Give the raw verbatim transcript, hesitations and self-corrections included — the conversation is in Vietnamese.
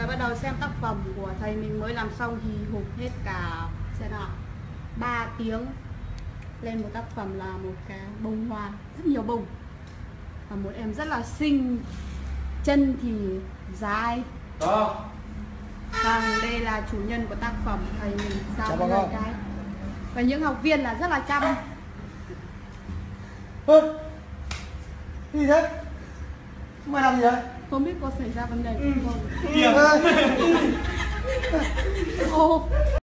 bắt đầu xem tác phẩm của thầy mình mới làm xong thì hụt hết cả xem nào ba tiếng lên một tác phẩm là một cái bông hoa, rất nhiều bông, và một em rất là xinh, chân thì dài. Đó. Vâng, đây là chủ nhân của tác phẩm thầy mình giao với lời cái. Và những học viên là rất là chăm. Ơ, gì thế? Mày làm gì vậy? Không biết có xảy ra vấn đề ừ. không? Kìa. Ô.